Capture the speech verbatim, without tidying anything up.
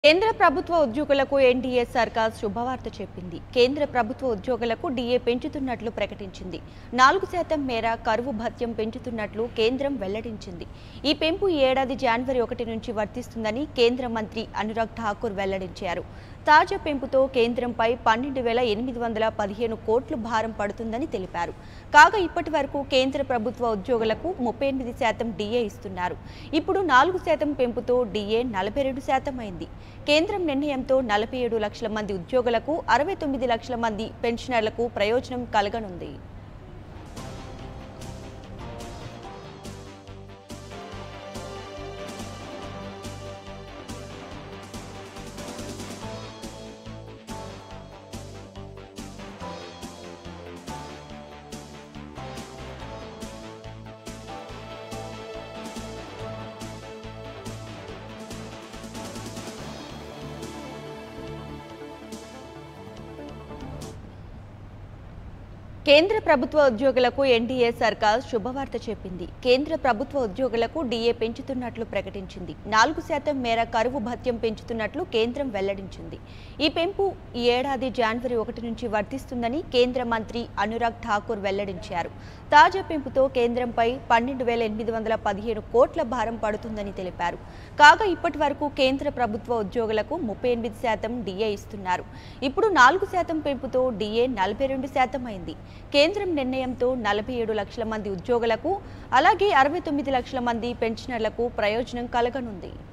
కేంద్ర ప్రభుత్వ ఉద్యోగులకు ఎన్డీఏ సర్కార్ శుభవార్త చెప్పింది. కేంద్ర ప్రభుత్వ ఉద్యోగులకు డీఏ పెంచుతున్నట్లు ప్రకటించింది. నాలుగు శాతం మేర కరువు భత్యం పెంచుతున్నట్లు కేంద్రం వెల్లడించింది. ఈ పెంపు ఈ ఏడాది జనవరి ఒకటి నుంచి వర్తిస్తుందని కేంద్ర మంత్రి అనురాగ్ ఠాకూర్ వెల్లడించారు. తాజా పెంపుతో కేంద్రంపై పన్నెండు వేల ఎనిమిది వందల పదిహేను కోట్లు భారం పడుతుందని తెలిపారు. కాగా ఇప్పటి వరకు కేంద్ర ప్రభుత్వ ఉద్యోగులకు ముప్పై ఎనిమిది శాతం డీఏ ఇస్తున్నారు. ఇప్పుడు నాలుగు శాతం పెంపుతో డీఏ నలభై రెండు శాతం అయింది. కేంద్రం నిర్ణయంతో నలభై ఏడు లక్షల మంది ఉద్యోగులకు, అరవై తొమ్మిది లక్షల మంది పెన్షనర్లకు ప్రయోజనం కలగనుంది. కేంద్ర ప్రభుత్వ ఉద్యోగులకు ఎన్డీఏ సర్కార్ శుభవార్త చెప్పింది. కేంద్ర ప్రభుత్వ ఉద్యోగులకు డీఏ పెంచుతున్నట్లు ప్రకటించింది. నాలుగు శాతం మేర కరువు భత్యం పెంచుతున్నట్లు కేంద్రం వెల్లడించింది. ఈ పెంపు ఈ ఏడాది జనవరి ఒకటి నుంచి వర్తిస్తుందని కేంద్ర మంత్రి అనురాగ్ ఠాకూర్ వెల్లడించారు. తాజా పెంపుతో కేంద్రంపై పన్నెండు వేల ఎనిమిది వందల పదిహేను కోట్ల భారం పడుతుందని తెలిపారు. కాగా ఇప్పటి వరకు కేంద్ర ప్రభుత్వ ఉద్యోగులకు ముప్పై ఎనిమిది శాతం డీఏ ఇస్తున్నారు. ఇప్పుడు నాలుగు శాతం పెంపుతో డీఏ నలభై రెండు శాతం అయింది. కేంద్రం నిర్ణయంతో నలభై ఏడు లక్షల మంది ఉద్యోగులకు, అలాగే అరవై తొమ్మిది లక్షల మంది పెన్షనర్లకు ప్రయోజనం కలగనుంది.